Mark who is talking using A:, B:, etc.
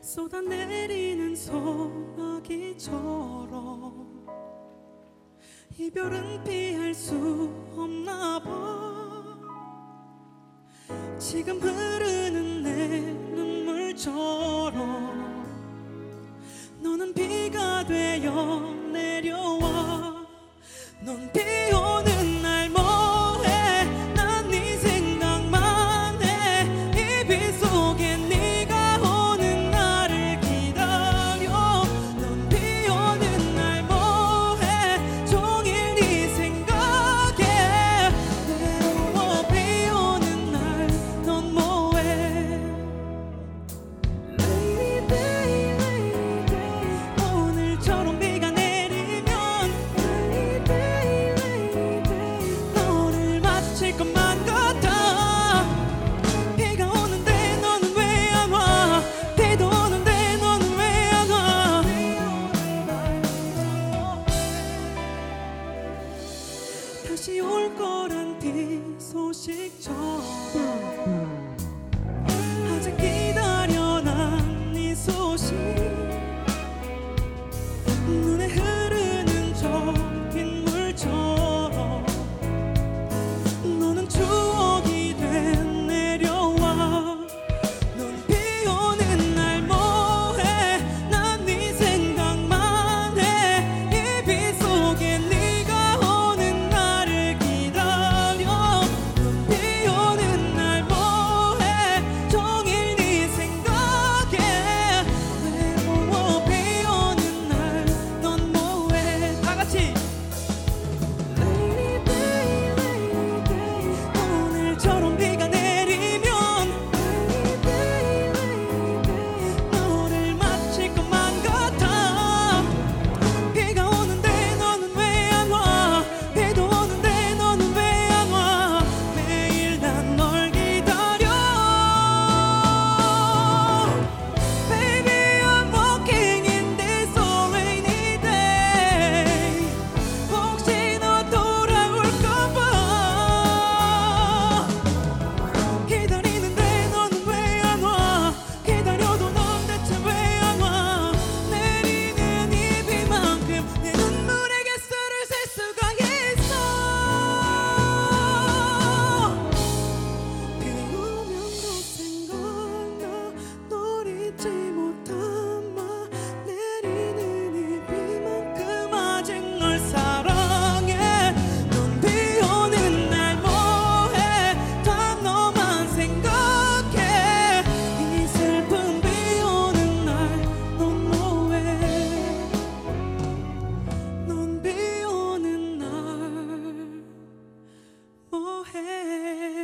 A: 쏟아내리는 소나기처럼 이별은 피할 수 없나 봐. 지금 흐르는 내 눈물처럼 너는 비가 되어 내려와. 넌 비 오는 날 뭐해? 난 네 생각만 해. 이 비 속에 네가 오는 나를 기다려. 넌 비 오는 날 뭐해? 종일 네 생각에 외로워. 비 오는 날 넌 뭐해? Lady day, lady day. 오늘처럼 비가 내리면 Lady day, lady day. 너를 마주칠 것만 같아. 비가 오는데 너는 왜 안 와? 비도 오는데 너는 왜 안 와? 다시 올 거란 비 소식처럼 아직 기다려 난 네 소식. 눈에 흐르는 저 빗물처럼 너는 추억이 돼 내려와. 넌 비 오는 날 뭐해? 난 네 생각만 해. 이 비 속에 네가 오는 나를 기다려. 넌 비 오는 날 뭐해? 종일 네 생각에 외로워. 비 오는 날 넌 뭐해? 다 같이 Lady day, lady day. 오늘처럼 비가 내리면 Lady day, lady day. 너를 마주칠 것만 같아. 비가 오는데 너는 왜 안 와? 비도 오는데 너는 왜 안 와? 매일 난 널 기다려. Baby, I'm walking in this so rainy day. 혹시 너 돌아올까 봐. 기다리는데 너는 왜 안 와? 기다려도 넌 대체 왜 안 와? 내리는 이 비만큼 내 눈물의 개수를 셀 수가 있어. 비 오면 더 생각나. 널 잊지 못한 마. 내리는 이 비만큼 아직 널 사랑해. 넌 비 오는 날 뭐해? 다 너만 생각해. 이 슬픈 비 오는 날 넌 뭐해? 넌 비 오는 날 뭐해?